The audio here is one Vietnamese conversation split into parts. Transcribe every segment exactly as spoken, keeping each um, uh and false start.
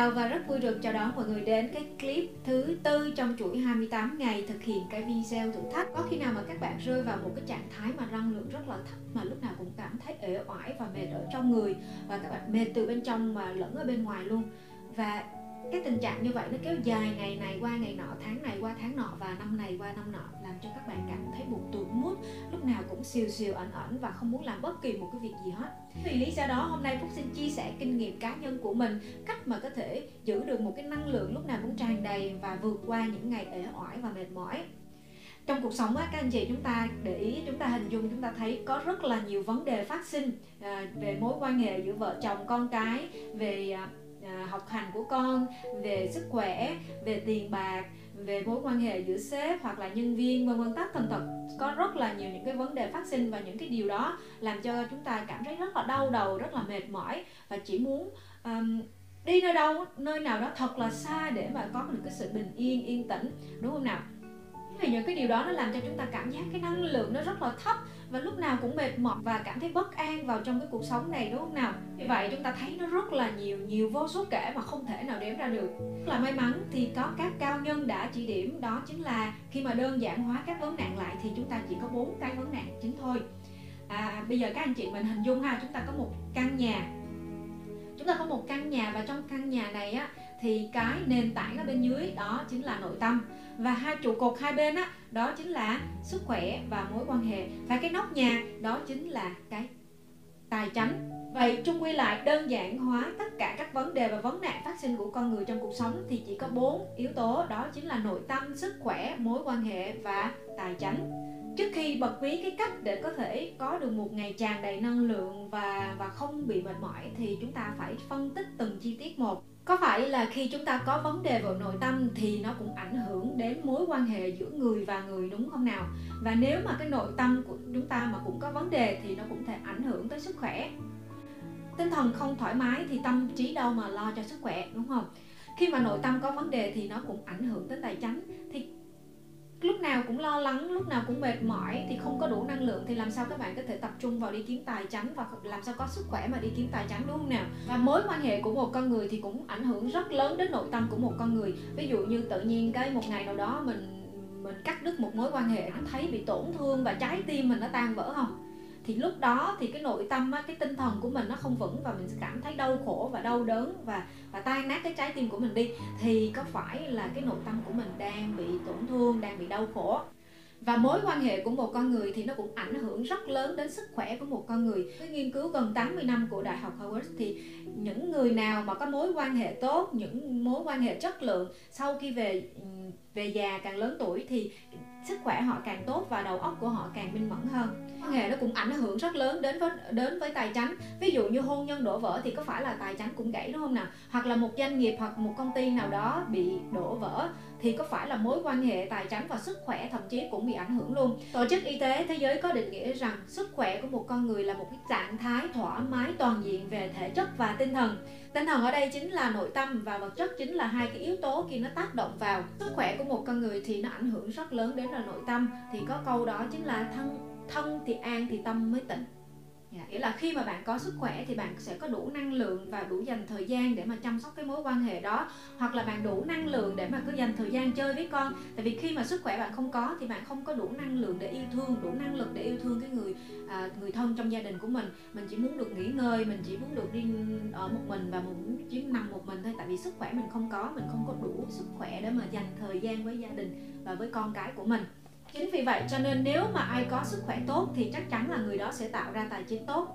chào và rất vui được chào đón mọi người đến cái clip thứ tư trong chuỗi hai mươi tám ngày thực hiện cái video thử thách. Có khi nào mà các bạn rơi vào một cái trạng thái mà năng lượng rất là thấp, mà lúc nào cũng cảm thấy uể oải và mệt ở trong người, và các bạn mệt từ bên trong mà lẫn ở bên ngoài luôn, và cái tình trạng như vậy nó kéo dài ngày này qua ngày nọ, tháng này qua tháng nọ và năm này qua năm nọ, làm cho các bạn cảm thấy buồn tủi mút, lúc nào cũng xìu xìu ẩn ẩn và không muốn làm bất kỳ một cái việc gì hết. Vì lý do đó hôm nay Phúc xin chia sẻ kinh nghiệm cá nhân của mình, cách mà có thể giữ được một cái năng lượng lúc nào cũng tràn đầy và vượt qua những ngày uể oải và mệt mỏi. Trong cuộc sống á, các anh chị chúng ta để ý, chúng ta hình dung, chúng ta thấy có rất là nhiều vấn đề phát sinh à, về mối quan hệ giữa vợ chồng con cái, về à, À, học hành của con, về sức khỏe, về tiền bạc, về mối quan hệ giữa sếp hoặc là nhân viên, vân vân, tất tần tật. Có rất là nhiều những cái vấn đề phát sinh, và những cái điều đó làm cho chúng ta cảm thấy rất là đau đầu, rất là mệt mỏi, và chỉ muốn um, đi nơi đâu, nơi nào đó thật là xa để mà có được cái sự bình yên, yên tĩnh, đúng không nào? Vì những cái điều đó nó làm cho chúng ta cảm giác cái năng lượng nó rất là thấp, và lúc nào cũng mệt mỏi và cảm thấy bất an vào trong cái cuộc sống này, đúng không nào? Vì vậy chúng ta thấy nó rất là nhiều, nhiều vô số kể mà không thể nào đếm ra được. Rất là may mắn thì có các cao nhân đã chỉ điểm, đó chính là khi mà đơn giản hóa các vấn nạn lại thì chúng ta chỉ có bốn cái vấn nạn chính thôi. À, bây giờ các anh chị mình hình dung ha, chúng ta có một căn nhà. Chúng ta có một căn nhà, và trong căn nhà này á thì cái nền tảng ở bên dưới đó chính là nội tâm, và hai trụ cột hai bên á đó chính là sức khỏe và mối quan hệ, và cái nóc nhà đó chính là cái tài chánh. Vậy chung quy lại, đơn giản hóa tất cả các vấn đề và vấn nạn phát sinh của con người trong cuộc sống thì chỉ có bốn yếu tố, đó chính là nội tâm, sức khỏe, mối quan hệ và tài chánh. Trước khi bật mí cái cách để có thể có được một ngày tràn đầy năng lượng và và không bị mệt mỏi thì chúng ta phải phân tích từng chi tiết một. Có phải là khi chúng ta có vấn đề về nội tâm thì nó cũng ảnh hưởng đến mối quan hệ giữa người và người, đúng không nào? Và nếu mà cái nội tâm của chúng ta mà cũng có vấn đề thì nó cũng thể ảnh hưởng tới sức khỏe. Tinh thần không thoải mái thì tâm trí đâu mà lo cho sức khỏe, đúng không? Khi mà nội tâm có vấn đề thì nó cũng ảnh hưởng tới tài chánh. Thì lúc nào cũng lo lắng, lúc nào cũng mệt mỏi thì không có đủ năng lượng, thì làm sao các bạn có thể tập trung vào đi kiếm tài chánh, và làm sao có sức khỏe mà đi kiếm tài chánh, đúng không nào? Và mối quan hệ của một con người thì cũng ảnh hưởng rất lớn đến nội tâm của một con người. Ví dụ như tự nhiên cái một ngày nào đó mình mình cắt đứt một mối quan hệ, cảm thấy bị tổn thương và trái tim mình nó tan vỡ không? Thì lúc đó thì cái nội tâm, cái tinh thần của mình nó không vững, và mình sẽ cảm thấy đau khổ và đau đớn và và tan nát cái trái tim của mình đi. Thì có phải là cái nội tâm của mình đang bị tổn thương, đang bị đau khổ? Và mối quan hệ của một con người thì nó cũng ảnh hưởng rất lớn đến sức khỏe của một con người. Cái nghiên cứu gần tám mươi năm của Đại học Harvard thì những người nào mà có mối quan hệ tốt, những mối quan hệ chất lượng, sau khi về về già càng lớn tuổi thì sức khỏe họ càng tốt và đầu óc của họ càng minh mẫn hơn. Quan hệ nó cũng ảnh hưởng rất lớn đến với đến với tài chánh. Ví dụ như hôn nhân đổ vỡ thì có phải là tài chánh cũng gãy, đúng không nào? Hoặc là một doanh nghiệp hoặc một công ty nào đó bị đổ vỡ thì có phải là mối quan hệ, tài chánh và sức khỏe thậm chí cũng bị ảnh hưởng luôn. Tổ chức Y tế Thế giới có định nghĩa rằng sức khỏe của một con người là một cái trạng thái thoải mái toàn diện về thể chất và tinh thần. Tinh thần ở đây chính là nội tâm, và vật chất chính là hai cái yếu tố khi nó tác động vào. Sức khỏe của một con người thì nó ảnh hưởng rất lớn đến là nội tâm. Thì có câu đó chính là thân thân thì an thì tâm mới tịnh. Yeah. Nghĩa là khi mà bạn có sức khỏe thì bạn sẽ có đủ năng lượng và đủ dành thời gian để mà chăm sóc cái mối quan hệ đó, hoặc là bạn đủ năng lượng để mà cứ dành thời gian chơi với con. Tại vì khi mà sức khỏe bạn không có thì bạn không có đủ năng lượng để yêu thương, đủ năng lực để yêu thương cái người à, người thân trong gia đình của mình. Mình chỉ muốn được nghỉ ngơi, mình chỉ muốn được đi ở một mình và mình chỉ nằm một mình thôi. Tại vì sức khỏe mình không có, mình không có đủ sức khỏe để mà dành thời gian với gia đình và với con cái của mình. Chính vì vậy cho nên nếu mà ai có sức khỏe tốt thì chắc chắn là người đó sẽ tạo ra tài chính tốt.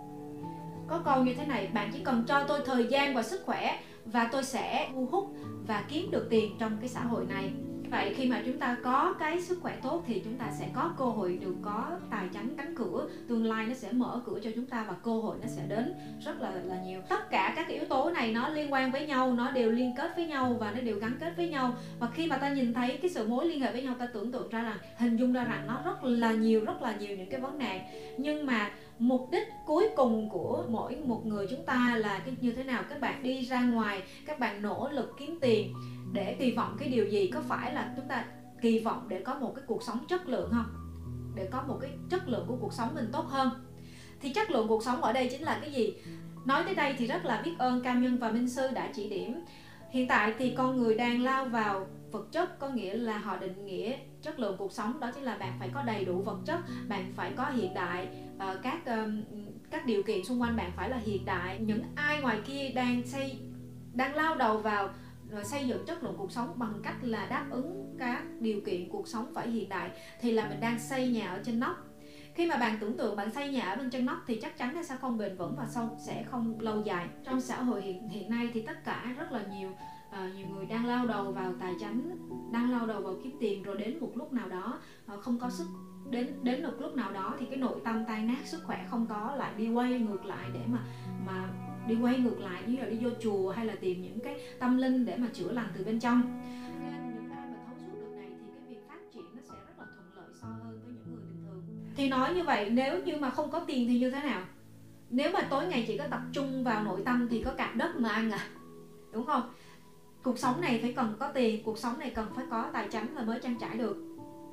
Có câu như thế này: bạn chỉ cần cho tôi thời gian và sức khỏe và tôi sẽ thu hút và kiếm được tiền trong cái xã hội này. Vậy khi mà chúng ta có cái sức khỏe tốt thì chúng ta sẽ có cơ hội được có tài chánh, cánh cửa tương lai nó sẽ mở cửa cho chúng ta, và cơ hội nó sẽ đến rất là là nhiều. Tất cả các cái yếu tố này nó liên quan với nhau, nó đều liên kết với nhau và nó đều gắn kết với nhau. Và khi mà ta nhìn thấy cái sự mối liên hệ với nhau, ta tưởng tượng ra rằng, hình dung ra rằng nó rất là nhiều, rất là nhiều những cái vấn nạn. Nhưng mà mục đích cuối cùng của mỗi một người chúng ta là cái như thế nào? Các bạn đi ra ngoài, các bạn nỗ lực kiếm tiền để kỳ vọng cái điều gì? Có phải là chúng ta kỳ vọng để có một cái cuộc sống chất lượng không? Để có một cái chất lượng của cuộc sống mình tốt hơn. Thì chất lượng cuộc sống ở đây chính là cái gì? Nói tới đây thì rất là biết ơn Cao Nhân và Minh Sư đã chỉ điểm. Hiện tại thì con người đang lao vào vật chất, có nghĩa là họ định nghĩa chất lượng cuộc sống đó chính là bạn phải có đầy đủ vật chất, bạn phải có hiện đại, uh, các um, các điều kiện xung quanh bạn phải là hiện đại. Những ai ngoài kia đang xây đang lao đầu vào rồi xây dựng chất lượng cuộc sống bằng cách là đáp ứng các điều kiện cuộc sống phải hiện đại thì là mình đang xây nhà ở trên nóc. Khi mà bạn tưởng tượng bạn xây nhà ở bên trên nóc thì chắc chắn nó sẽ không bền vững và sau sẽ không lâu dài. Trong xã hội hiện hiện nay thì tất cả rất là nhiều uh, nhiều người đang lao đầu vào tài chánh, đang lao đầu vào kiếm tiền, rồi đến một lúc nào đó uh, không có sức đến đến một lúc nào đó thì cái nội tâm tan nát, sức khỏe không có, lại đi quay ngược lại để mà mà đi quay ngược lại như là đi vô chùa hay là tìm những cái tâm linh để mà chữa lành từ bên trong. Nên những ai mà thấu suốt được này thì cái việc phát triển nó sẽ rất là thuận lợi so hơn với những người bình thường. Thì nói như vậy, nếu như mà không có tiền thì như thế nào? Nếu mà tối ngày chỉ có tập trung vào nội tâm thì có cạp đất mà ăn à, đúng không? Cuộc sống này phải cần có tiền, cuộc sống này cần phải có tài chánh là mới trang trải được.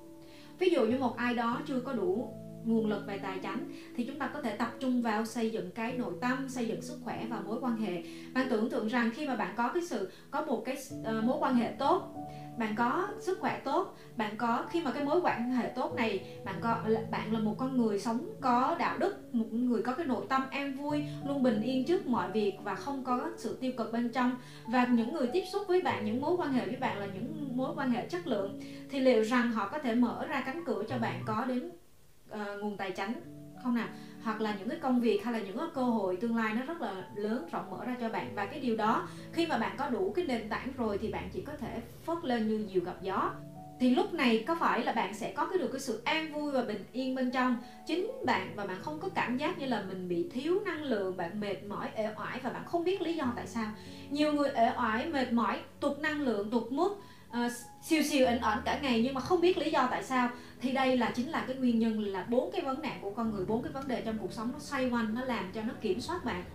Ví dụ như một ai đó chưa có đủ nguồn lực về tài chánh thì chúng ta có thể tập trung vào xây dựng cái nội tâm, xây dựng sức khỏe và mối quan hệ. Bạn tưởng tượng rằng khi mà bạn có cái sự có một cái uh, mối quan hệ tốt, bạn có sức khỏe tốt, bạn có khi mà cái mối quan hệ tốt này bạn có bạn là một con người sống có đạo đức, một người có cái nội tâm an vui, luôn bình yên trước mọi việc và không có sự tiêu cực bên trong, và những người tiếp xúc với bạn, những mối quan hệ với bạn là những mối quan hệ chất lượng, thì liệu rằng họ có thể mở ra cánh cửa cho bạn có đến uh, nguồn tài chánh không nào? Hoặc là những cái công việc hay là những cái cơ hội tương lai nó rất là lớn rộng mở ra cho bạn. Và cái điều đó khi mà bạn có đủ cái nền tảng rồi thì bạn chỉ có thể phất lên như diều gặp gió. Thì lúc này có phải là bạn sẽ có cái được cái sự an vui và bình yên bên trong chính bạn, và bạn không có cảm giác như là mình bị thiếu năng lượng, bạn mệt mỏi, uể oải và bạn không biết lý do tại sao. Nhiều người uể oải, mệt mỏi, tụt năng lượng, tụt mood, uh, siêu siêu ẩn ẩn cả ngày nhưng mà không biết lý do tại sao. Thì đây là chính là cái nguyên nhân là bốn cái vấn nạn của con người, bốn cái vấn đề trong cuộc sống nó xoay quanh, nó làm cho nó kiểm soát bạn.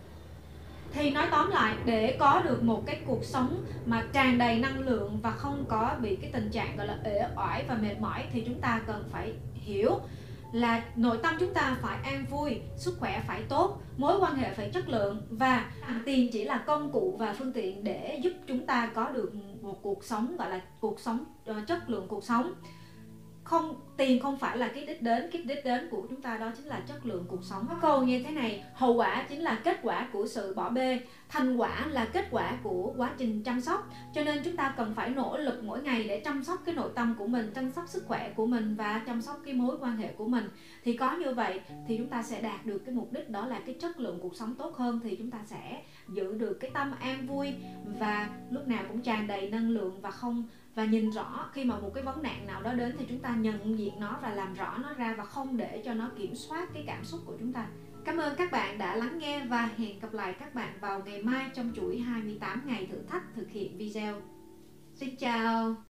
Thì nói tóm lại, để có được một cái cuộc sống mà tràn đầy năng lượng và không có bị cái tình trạng gọi là uể oải và mệt mỏi thì chúng ta cần phải hiểu là nội tâm chúng ta phải an vui, sức khỏe phải tốt, mối quan hệ phải chất lượng, và tiền chỉ là công cụ và phương tiện để giúp chúng ta có được một cuộc sống gọi là cuộc sống uh, chất lượng cuộc sống. Không, tiền không phải là cái đích đến, cái đích đến của chúng ta đó chính là chất lượng cuộc sống. Có câu như thế này: hậu quả chính là kết quả của sự bỏ bê, thành quả là kết quả của quá trình chăm sóc. Cho nên chúng ta cần phải nỗ lực mỗi ngày để chăm sóc cái nội tâm của mình, chăm sóc sức khỏe của mình và chăm sóc cái mối quan hệ của mình. Thì có như vậy thì chúng ta sẽ đạt được cái mục đích đó là cái chất lượng cuộc sống tốt hơn, thì chúng ta sẽ giữ được cái tâm an vui và lúc nào cũng tràn đầy năng lượng và không và nhìn rõ khi mà một cái vấn nạn nào đó đến thì chúng ta nhận diện nó và làm rõ nó ra và không để cho nó kiểm soát cái cảm xúc của chúng ta. Cảm ơn các bạn đã lắng nghe và hẹn gặp lại các bạn vào ngày mai trong chuỗi hai mươi tám ngày thử thách thực hiện video. Xin chào!